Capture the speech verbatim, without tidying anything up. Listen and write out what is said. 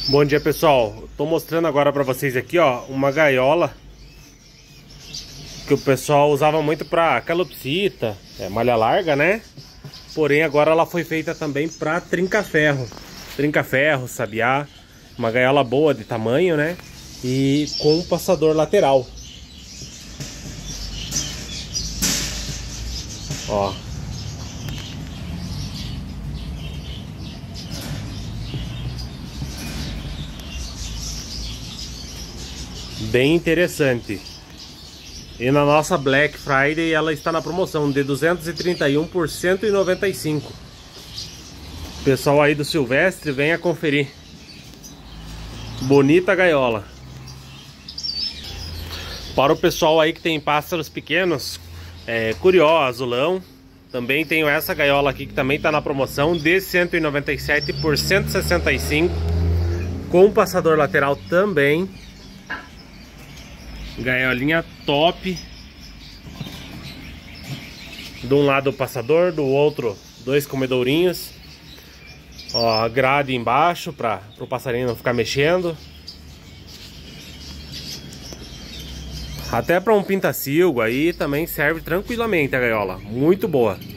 Bom dia, pessoal. Tô mostrando agora pra vocês aqui, ó, uma gaiola que o pessoal usava muito pra calopsita, é, malha larga, né? Porém, agora ela foi feita também pra trinca-ferro. Trinca-ferro, sabiá. Uma gaiola boa de tamanho, né? E com um passador lateral. Ó. Bem interessante. E na nossa Black Friday ela está na promoção de duzentos e trinta e um por cento e noventa e cinco. Pessoal aí do Silvestre, venha conferir. Bonita gaiola. Para o pessoal aí que tem pássaros pequenos, é, curió, azulão, também tenho essa gaiola aqui que também está na promoção de cento e noventa e sete por cento e sessenta e cinco, com passador lateral também. Gaiolinha top. De um lado o passador, do outro dois comedourinhos. Ó, grade embaixo para o passarinho não ficar mexendo. Até para um pintacilgo aí também serve tranquilamente a gaiola. Muito boa.